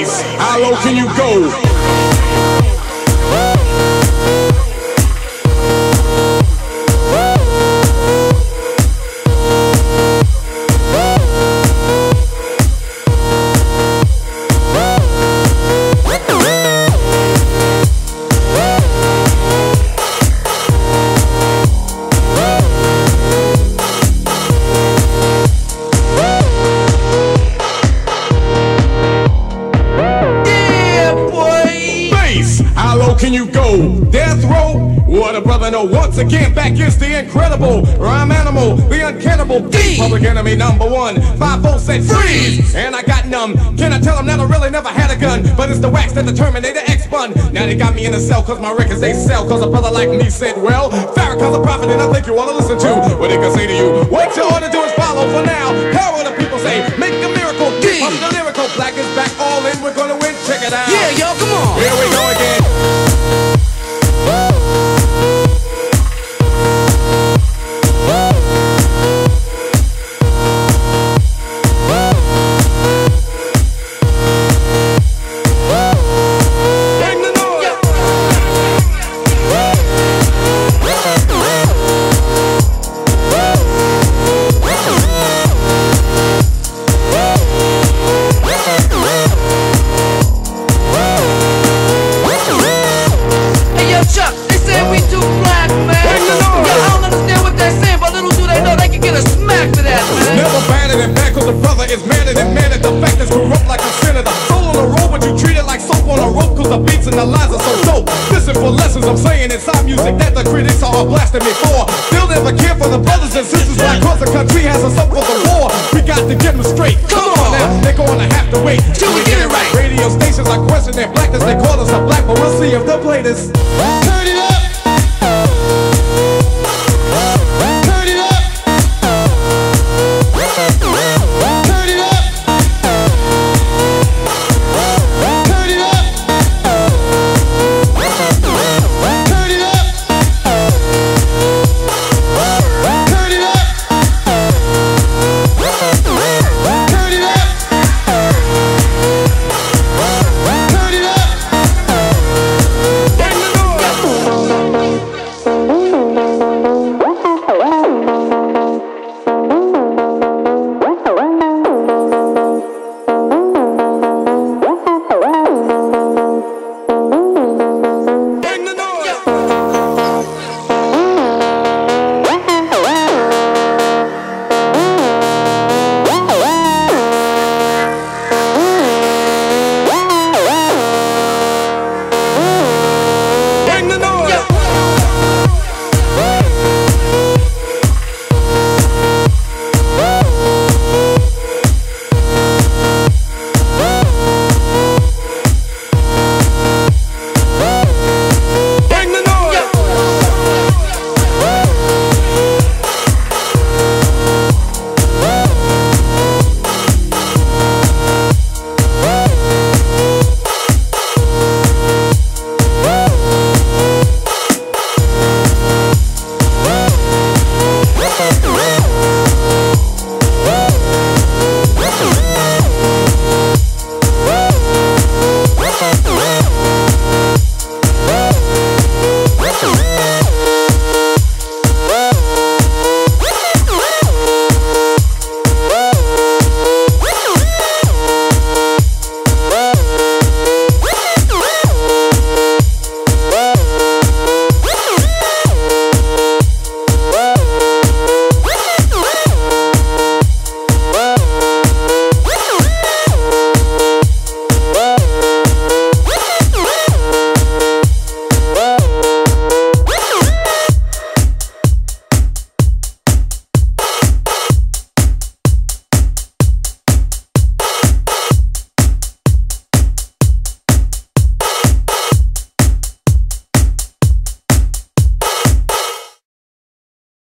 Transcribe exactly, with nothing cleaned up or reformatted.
Bass, how low can you go? Can you go? Death row? What a brother know. Once again, back is the incredible rhyme animal, the uncannibal D. Public enemy number one. Five volts said freeze, and I got numb. Can I tell them that I really never had a gun? But it's the wax that the Terminator X spun. Now they got me in a cell cause my records they sell. Cause a brother like me said, well, Farrakhan's a prophet and I think you wanna listen to what they can say to you. What you ought to do is follow for now. Power the people say, make a miracle. D. Of the lyrical, black is back, all in, we're gonna win. Check it out. Yeah, yo, come on. Here we go again. I'm saying inside music that the critics are all blasting me for. They'll never care for the brothers and sisters like cause the country has us up for the war. We got to get them straight. Come on now, they're gonna have to wait till we get it right. Radio stations are questioning their blackness. They call us a black, but we'll see if they'll play this. Turn it up.